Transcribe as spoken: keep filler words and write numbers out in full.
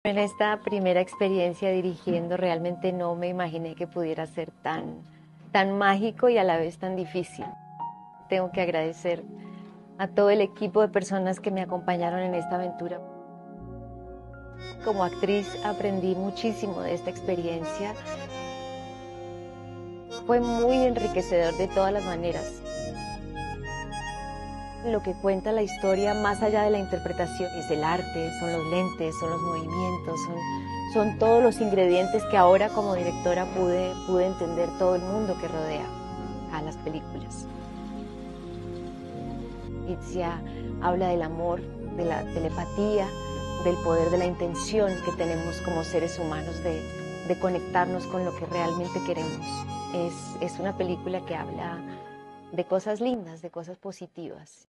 En esta primera experiencia dirigiendo realmente no me imaginé que pudiera ser tan, tan mágico y a la vez tan difícil. Tengo que agradecer a todo el equipo de personas que me acompañaron en esta aventura. Como actriz aprendí muchísimo de esta experiencia. Fue muy enriquecedor de todas las maneras. Lo que cuenta la historia, más allá de la interpretación, es el arte, son los lentes, son los movimientos, son, son todos los ingredientes que ahora como directora pude, pude entender todo el mundo que rodea a las películas. Itzia habla del amor, de la telepatía, del poder de la intención que tenemos como seres humanos de, de conectarnos con lo que realmente queremos. Es, es una película que habla de cosas lindas, de cosas positivas.